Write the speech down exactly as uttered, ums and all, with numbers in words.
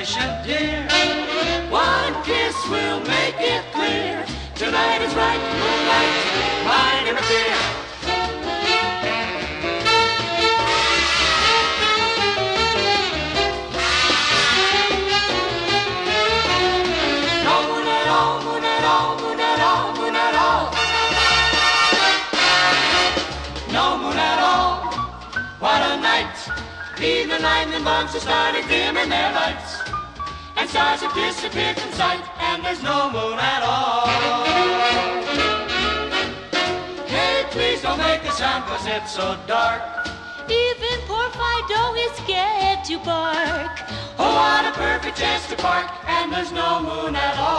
patient dear. One kiss will make it clear. Tonight is right, moonlight, might interfere. No moon at all, moon at all, moon at all, moon at all. No moon at all. What a night. Leave the lightning bugs have started dimming their lights, and stars have disappeared from sight, and there's no moon at all. Hey, please don't make a sound, cause it's so dark. Even poor Fido is scared to bark. Oh, what a perfect chance to park, and there's no moon at all.